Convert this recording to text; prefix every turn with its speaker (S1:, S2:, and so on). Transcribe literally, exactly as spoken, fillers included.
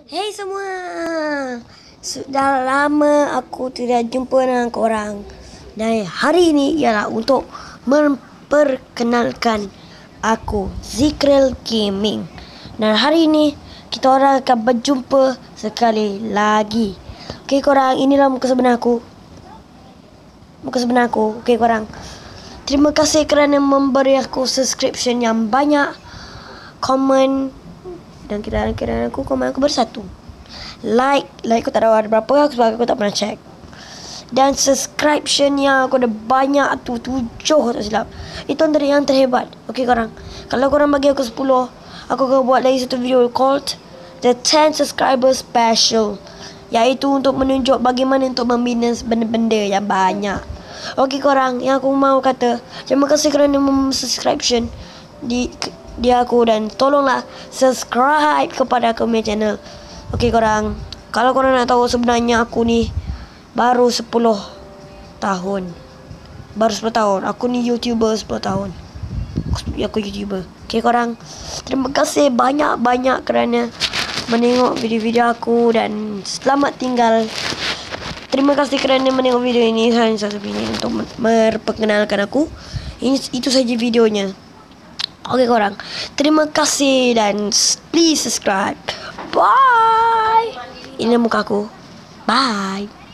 S1: Hey semua, sudah lama aku tidak jumpa dengan korang. Dan hari ini ialah untuk memperkenalkan aku, Zikril Gaming. Dan hari ini kita orang akan berjumpa sekali lagi. Okey korang, inilah muka sebenar aku. Muka sebenar aku. Okey korang, terima kasih kerana memberi aku subscription yang banyak, komen. Dan kira-kira aku komen aku bersatu. Like, like aku tak tahu ada berapa sebab aku tak pernah check. Dan subscription yang aku ada banyak tu, tujuh tak silap. Itu antara yang terhebat. Okey korang, kalau korang bagi aku sepuluh, aku akan buat lagi satu video called The ten Subscriber Special, iaitu untuk menunjuk bagaimana untuk membina benda-benda yang banyak. Okey korang, yang aku mau kata, terima kasih kerana subscription di di aku, dan tolonglah subscribe kepada aku punya channel. Okey korang, kalau korang nak tahu sebenarnya aku ni baru sepuluh tahun. Baru sepuluh tahun. Aku ni YouTuber sepuluh tahun. Aku, aku YouTuber. Okey korang, terima kasih banyak-banyak kerana menengok video-video aku, dan selamat tinggal. Terima kasih kerana menengok video ini. Hanya satu video untuk memperkenalkan aku. Ini, itu saja videonya. Okey korang, terima kasih dan please subscribe. Bye. Ini muka aku. Bye.